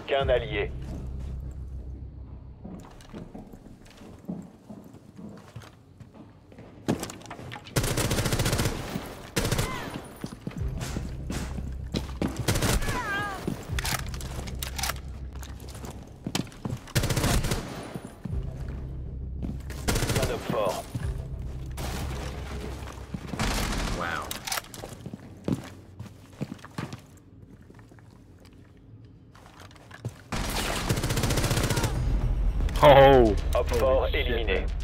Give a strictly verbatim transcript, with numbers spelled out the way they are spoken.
qu'un allié. Un homme fort. Wow. Oh! Homme Holy fort shit, éliminé. man.